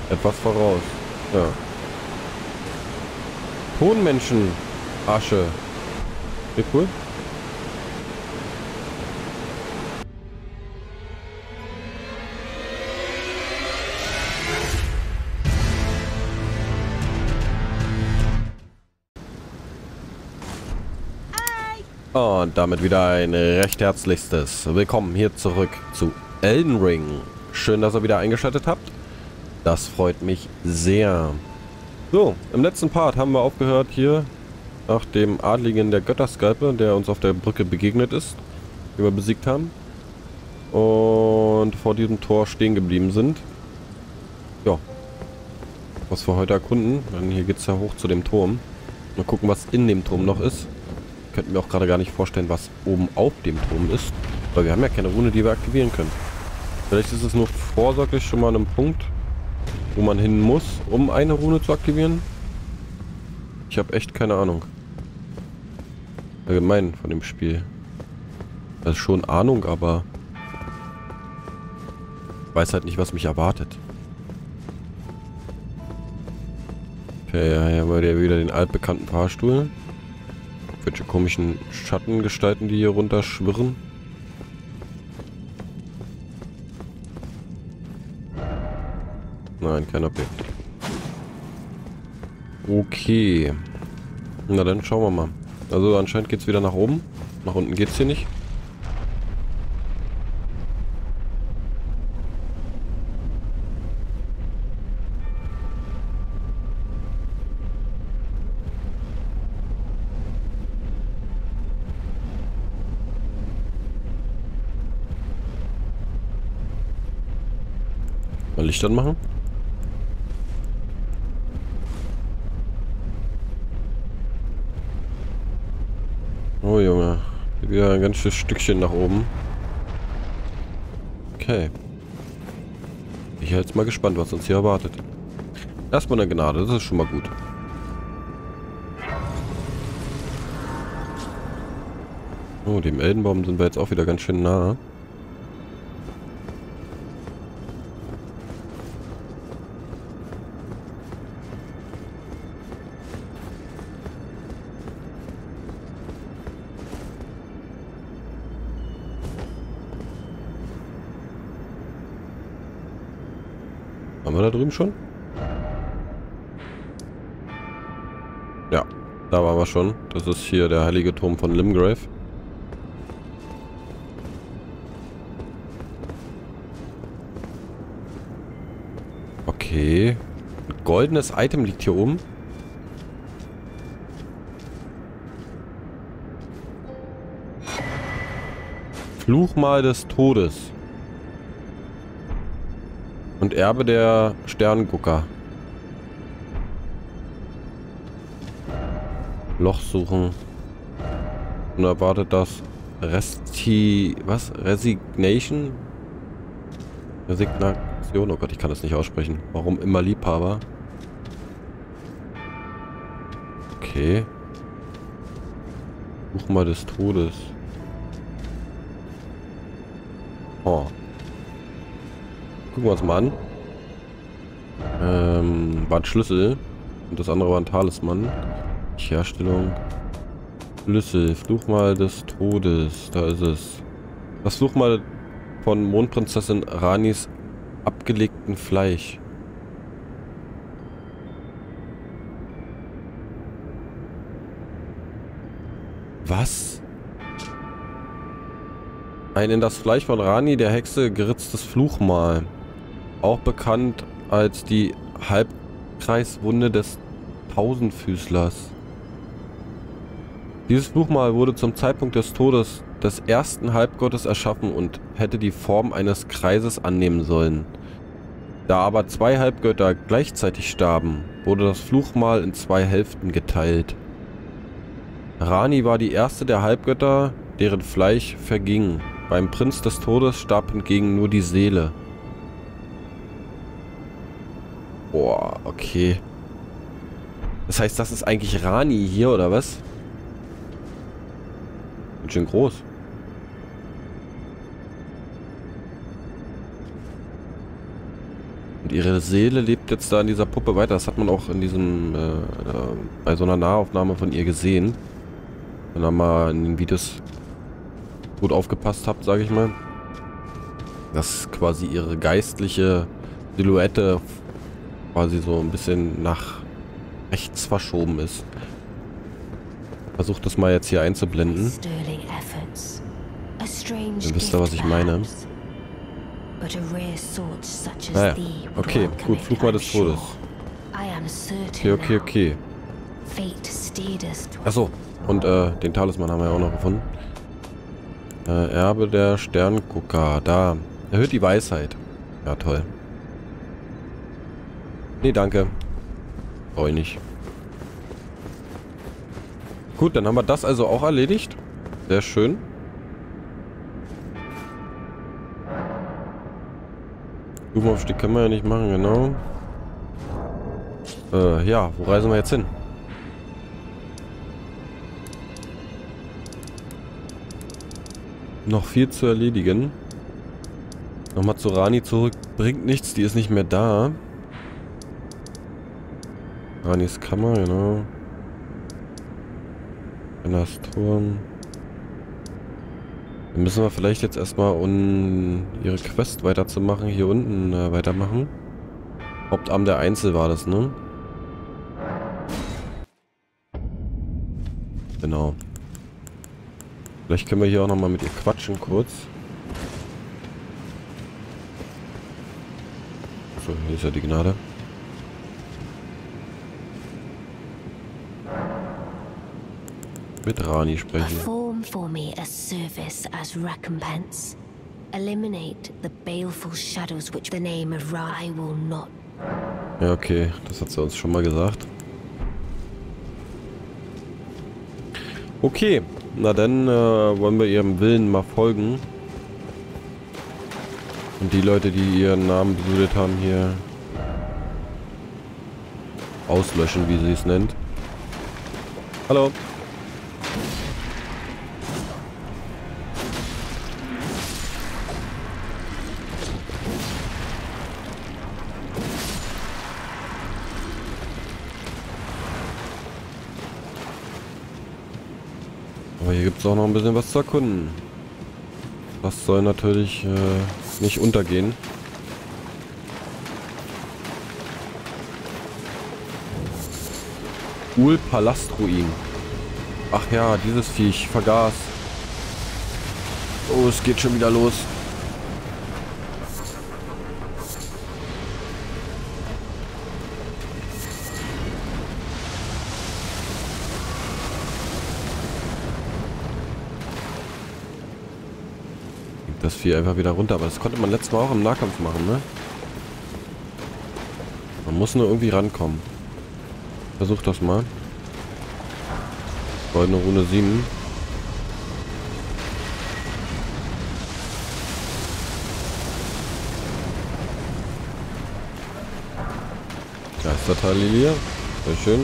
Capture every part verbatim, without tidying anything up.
etwas voraus. Ja. Tonmenschen. Asche. Wie cool. Und damit wieder ein recht herzlichstes Willkommen hier zurück zu Elden Ring. Schön, dass ihr wieder eingeschaltet habt. Das freut mich sehr. So, im letzten Part haben wir aufgehört hier nach dem Adligen der Götterskalpe, der uns auf der Brücke begegnet ist, die wir besiegt haben. Und vor diesem Tor stehen geblieben sind. Ja, was wir heute erkunden. Dann hier geht es ja hoch zu dem Turm. Mal gucken, was in dem Turm noch ist. Könnten wir auch gerade gar nicht vorstellen, was oben auf dem Turm ist. Weil wir haben ja keine Rune, die wir aktivieren können. Vielleicht ist es nur vorsorglich schon mal an einem Punkt, wo man hin muss, um eine Rune zu aktivieren. Ich habe echt keine Ahnung. Allgemein von dem Spiel. Also schon Ahnung, aber ich weiß halt nicht, was mich erwartet. Okay, ja, hier haben wir ja wieder den altbekannten Fahrstuhl. Welche komischen Schattengestalten, die hier runterschwirren. Nein, kein Objekt. Okay. Na dann schauen wir mal. Also anscheinend geht es wieder nach oben. Nach unten geht es hier nicht. Mal Licht anmachen. Oh Junge, wieder ein ganzes Stückchen nach oben. Okay. Ich bin jetzt mal gespannt, was uns hier erwartet. Erstmal eine Gnade, das ist schon mal gut. Oh, dem Eldenbaum sind wir jetzt auch wieder ganz schön nah. Haben wir da drüben schon? Ja, da waren wir schon. Das ist hier der heilige Turm von Limgrave. Okay. Ein goldenes Item liegt hier oben. Fluchmal des Todes. Und Erbe der Sterngucker. Loch suchen. Und erwartet das Resti... Was? Resignation? Resignation? Oh Gott, ich kann das nicht aussprechen. Warum immer Liebhaber? Okay. Such mal des Todes. Oh. Gucken wir uns mal an. Ähm, war ein Schlüssel. Und das andere war ein Talisman. Herstellung. Schlüssel. Fluchmal des Todes. Da ist es. Das Fluchmal von Mondprinzessin Ranis abgelegten Fleisch. Was? Ein in das Fleisch von Rani, der Hexe, geritztes Fluchmal. Auch bekannt als die Halbkreiswunde des Tausendfüßlers. Dieses Fluchmal wurde zum Zeitpunkt des Todes des ersten Halbgottes erschaffen und hätte die Form eines Kreises annehmen sollen. Da aber zwei Halbgötter gleichzeitig starben, wurde das Fluchmal in zwei Hälften geteilt. Rani war die erste der Halbgötter, deren Fleisch verging. Beim Prinz des Todes starb hingegen nur die Seele. Boah, okay. Das heißt, das ist eigentlich Rani hier, oder was? Ganz schön groß. Und ihre Seele lebt jetzt da in dieser Puppe weiter. Das hat man auch in diesem, äh, äh, bei so einer Nahaufnahme von ihr gesehen. Wenn ihr mal in den Videos gut aufgepasst habt, sage ich mal. Dass quasi ihre geistliche Silhouette quasi so ein bisschen nach rechts verschoben ist. Versucht das mal jetzt hier einzublenden. Dann wisst ihr, was ich meine. Naja, okay, gut, Flugmal des Todes. Okay, okay, okay. Achso, und äh, den Talisman haben wir ja auch noch gefunden. Äh, Erbe der Sterngucker, da. Erhöht die Weisheit. Ja, toll. Nee, danke. Brauche ich nicht. Gut, dann haben wir das also auch erledigt. Sehr schön. Blumenaufstieg können wir ja nicht machen, genau. Äh, ja, wo reisen wir jetzt hin? Noch viel zu erledigen. Nochmal zu Rani zurück. Bringt nichts, die ist nicht mehr da. Ranis Kammer, genau. Annas Turm. Dann müssen wir vielleicht jetzt erstmal, um ihre Quest weiterzumachen, hier unten äh, weitermachen. Hauptamt der Einzel war das, ne? Genau. Vielleicht können wir hier auch nochmal mit ihr quatschen kurz. So, hier ist ja die Gnade. Mit Rani sprechen. Perform for me a service as recompense. Eliminate the baleful shadows which the name of Ra I will not. Ja, okay, das hat sie uns schon mal gesagt. Okay, na dann äh, wollen wir ihrem Willen mal folgen. Und die Leute, die ihren Namen besudelt haben, hier auslöschen, wie sie es nennt. Hallo. Aber hier gibt es auch noch ein bisschen was zu erkunden. Das soll natürlich äh, nicht untergehen. Ul-Palastruin. Ach ja, dieses Viech. Vergaß. Oh, es geht schon wieder los. Das Vieh einfach wieder runter. Aber das konnte man letztes Mal auch im Nahkampf machen, ne? Man muss nur irgendwie rankommen. Versuch das mal. Goldene Rune sieben. Geistertalilier. Sehr schön.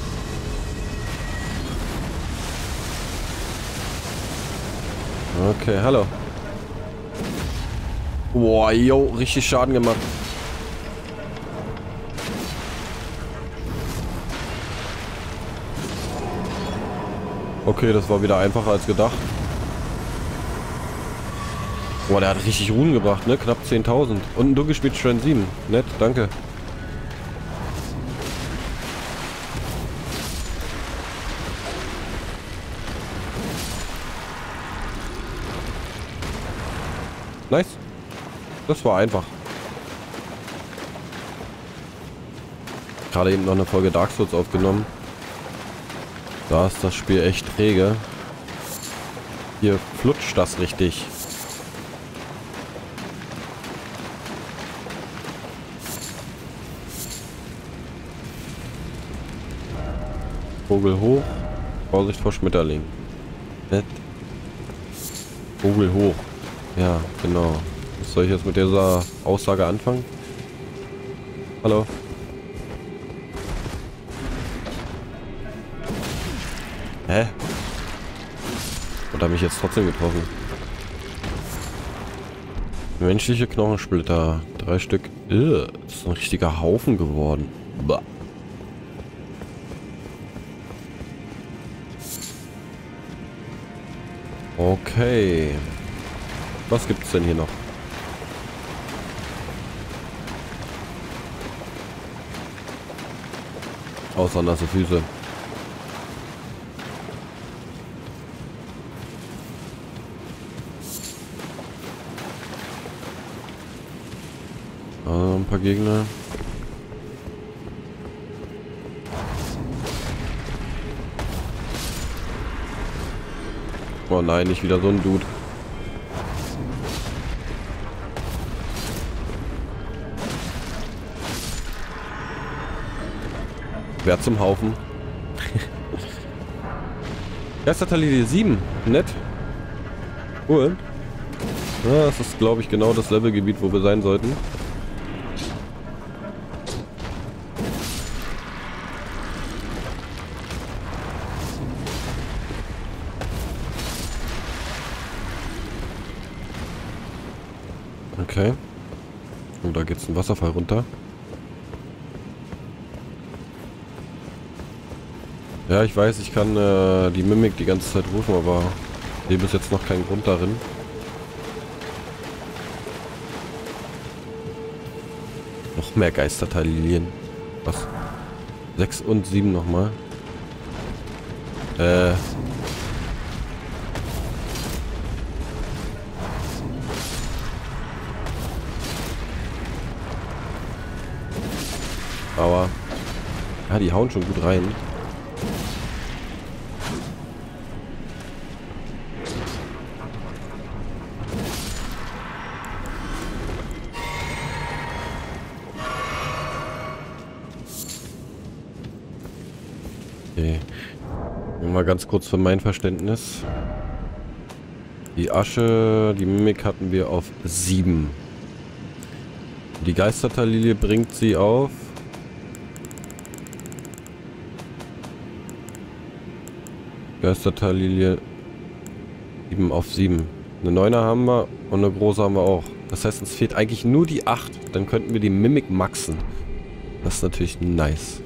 Okay, hallo. Boah, yo, richtig Schaden gemacht. Okay, das war wieder einfacher als gedacht. Boah, der hat richtig Runen gebracht, ne? Knapp zehntausend. Und ein Dunkelspiel Strand sieben. Nett, danke. Nice. Das war einfach. Gerade eben noch eine Folge Dark Souls aufgenommen. Da ist das Spiel echt träge. Hier flutscht das richtig. Vogel hoch. Vorsicht vor Schmetterling. Nett. Vogel hoch. Ja, genau. Was soll ich jetzt mit dieser Aussage anfangen? Hallo? Hä? Und hat mich jetzt trotzdem getroffen. Menschliche Knochensplitter. Drei Stück. Ugh, das ist ein richtiger Haufen geworden. Bah. Okay. Was gibt's denn hier noch? Außer nasse Füße. Ah, ein paar Gegner. Oh nein, nicht wieder so ein Dude. Wer zum Haufen? Geistertallilie sieben. Nett. Cool. Ja, das ist, glaube ich, genau das Levelgebiet, wo wir sein sollten. Okay. Oh, da geht's ein Wasserfall runter. Ja, ich weiß, ich kann äh, die Mimik die ganze Zeit rufen, aber ich sehe bis jetzt noch keinen Grund darin. Noch mehr Geistertalilien. Was? sechs und sieben nochmal. Äh. Aber. Ja, die hauen schon gut rein. Okay. Nur mal ganz kurz für mein Verständnis. Die Asche, die Mimik hatten wir auf sieben. Die Geistertalilie bringt sie auf Geistertalilie sieben auf sieben. Eine neuner haben wir und eine große haben wir auch. Das heißt, uns fehlt eigentlich nur die acht. Dann könnten wir die Mimik maxen. Das ist natürlich nice.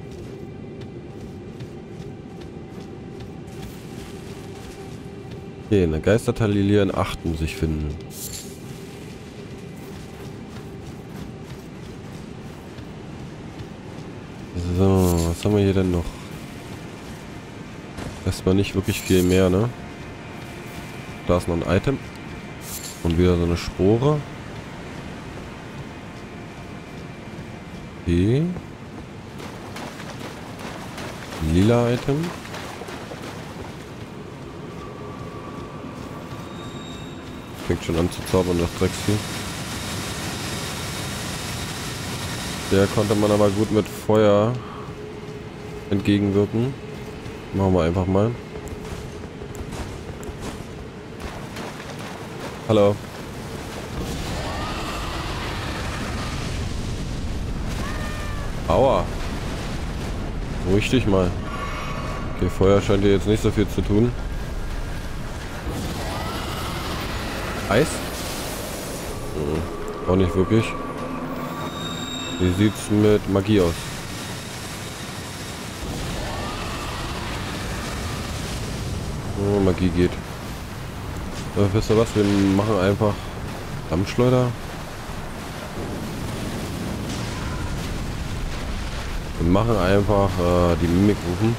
Okay, eine Geistertalilie in acht muss ich finden. So, was haben wir hier denn noch? Erstmal nicht wirklich viel mehr, ne? Da ist noch ein Item. Und wieder so eine Spore. Okay. Lila Item. Fängt schon an zu zaubern, das Drecksvieh. Der konnte man aber gut mit Feuer entgegenwirken. Machen wir einfach mal. Hallo. Aua. Ruhig dich mal. Okay, Feuer scheint hier jetzt nicht so viel zu tun. Eis? Hm, auch nicht wirklich. Wie sieht's mit Magie aus? Oh, Magie geht. Äh, wisst ihr was? Wir machen einfach Dampfschleuder. Wir machen einfach äh, die Mimik rufen.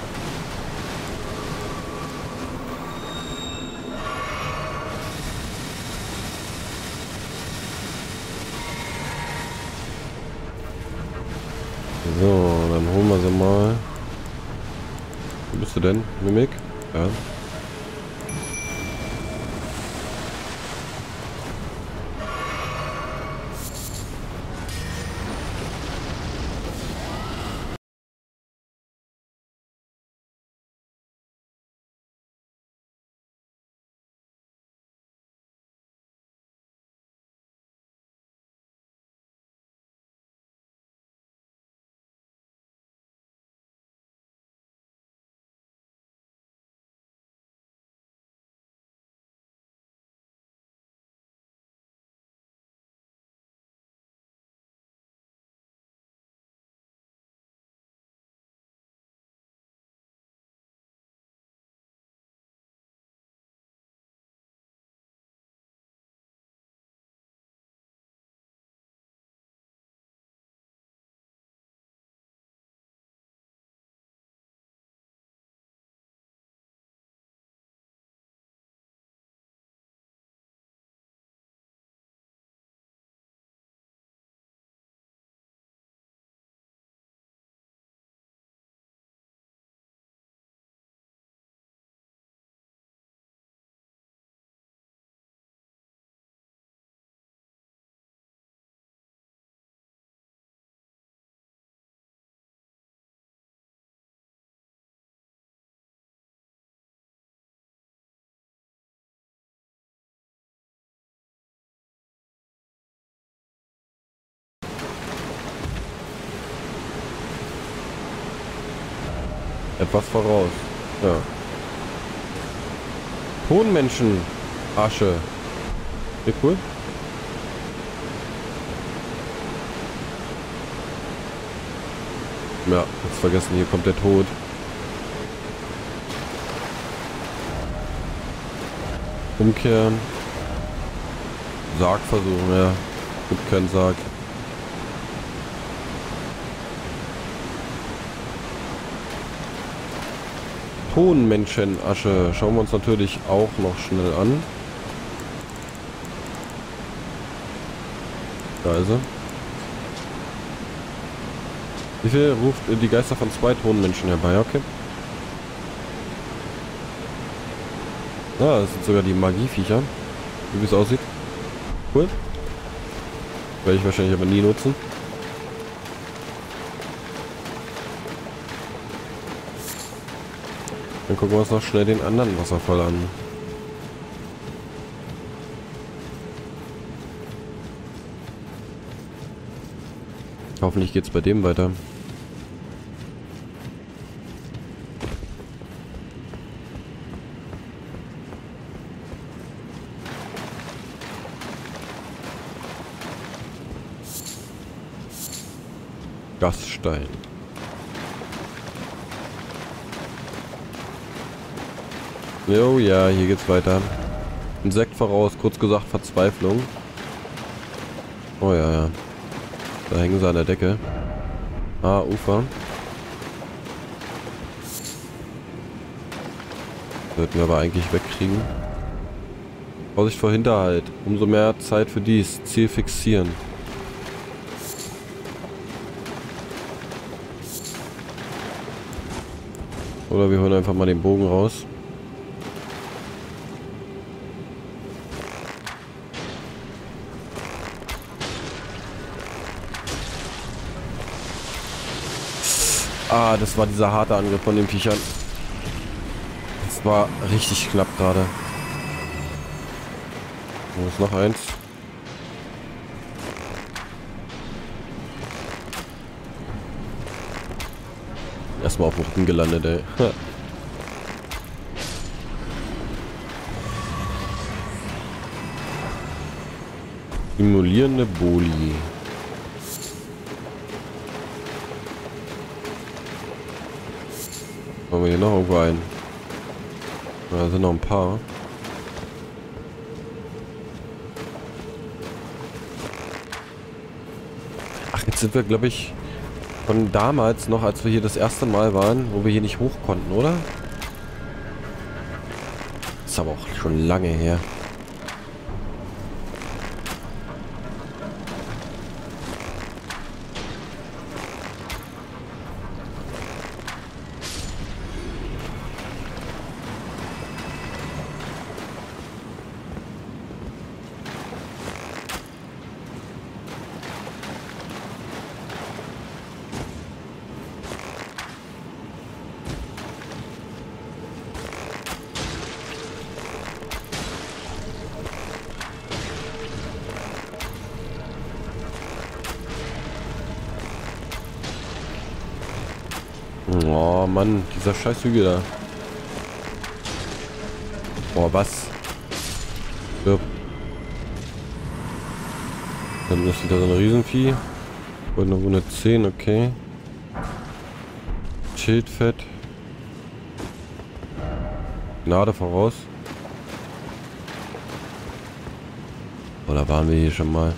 So, dann holen wir sie mal. Wo bist du denn, Mimik? Ja. etwas voraus. Ja. Tonmenschen. Asche. Sehr cool. Ja, jetzt vergessen, hier kommt der Tod. Umkehren. Sarg versuchen, ja. Gibt keinen Sarg. Tonmenschenasche. Schauen wir uns natürlich auch noch schnell an. Da ist er. Wie viel ruft die Geister von zwei Tonmenschen herbei? Okay. Ah, das sind sogar die Magieviecher. Wie es aussieht. Cool. Werde ich wahrscheinlich aber nie nutzen. Dann gucken wir uns noch schnell den anderen Wasserfall an. Hoffentlich geht's bei dem weiter. Gasstein. Jo, ja, hier geht's weiter. Insekt voraus, kurz gesagt Verzweiflung. Oh ja, ja. Da hängen sie an der Decke. Ah, Ufer. Sollten wir aber eigentlich wegkriegen. Vorsicht vor Hinterhalt. Umso mehr Zeit für dies. Ziel fixieren. Oder wir holen einfach mal den Bogen raus. Ah, das war dieser harte Angriff von den Viechern. Das war richtig knapp gerade. Wo ist noch eins? Erstmal auf dem Rücken gelandet, ey. Simulierende Boli. Machen wir hier noch irgendwo ein? Da sind noch ein paar. Ach, jetzt sind wir, glaube ich, von damals noch, als wir hier das erste Mal waren, wo wir hier nicht hoch konnten, oder? Ist aber auch schon lange her. Oh Mann, dieser scheiß Hügel da. Boah, was? Ja. Dann ist wieder so ein Riesenvieh. Und eine Runde zehn, okay. Schildfett. Gnade voraus. Oder waren wir hier schon mal?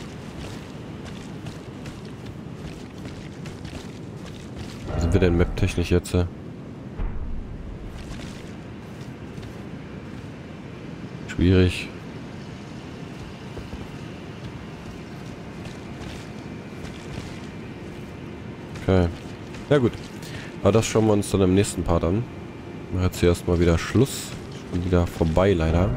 Wo sind wir denn map-technisch jetzt? Schwierig. Okay. Ja gut. Aber das schauen wir uns dann im nächsten Part an. Jetzt hier erstmal wieder Schluss. Schon wieder vorbei leider.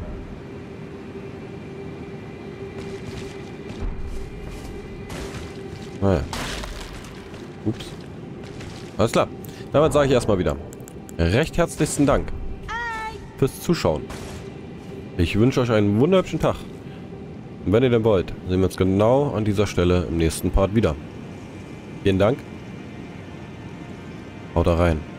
Naja. Ups. Alles klar. Damit sage ich erstmal wieder recht herzlichsten Dank fürs Zuschauen. Ich wünsche euch einen wunderhübschen Tag. Und wenn ihr denn wollt, sehen wir uns genau an dieser Stelle im nächsten Part wieder. Vielen Dank. Haut da rein.